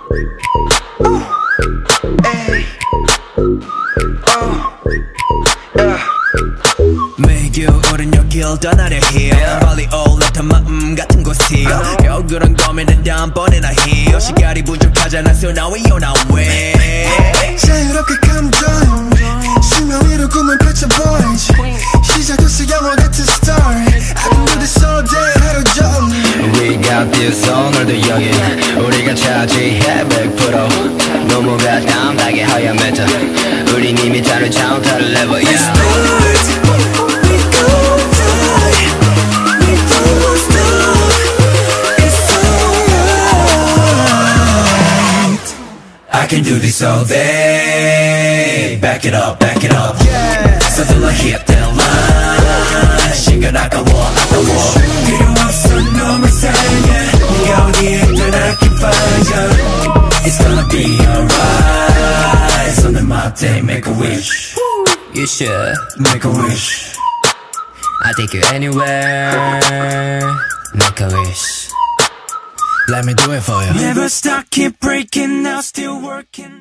매일 겨울은 여길 떠나려 해 빨리 올라탄 마음 같은 곳이 겨울은 고민은 다음번에나 해 시간이 부족하잖아 so now we on our way 자유롭게 감정 수면 위로 꿈을 펼쳐 boys 시작됐어 영화 같은 story I can do this all day 하루 종일 We got this 오늘도 여기 우리가 차지해 100% 너무가 담당해 higher meta 우린 이미 다른 차원 다른 level yeah. I can do this all day Back it up, yeah. 서둘러 hit that line 시간 아까워 필요 없어 너무 사랑해 네가 어디에 있든 I can find you It's gonna be alright 손을 맞대 make a wish You should make a wish I'll take you anywhere Make a wish Let me do it for you Never stop, keep breaking, now still working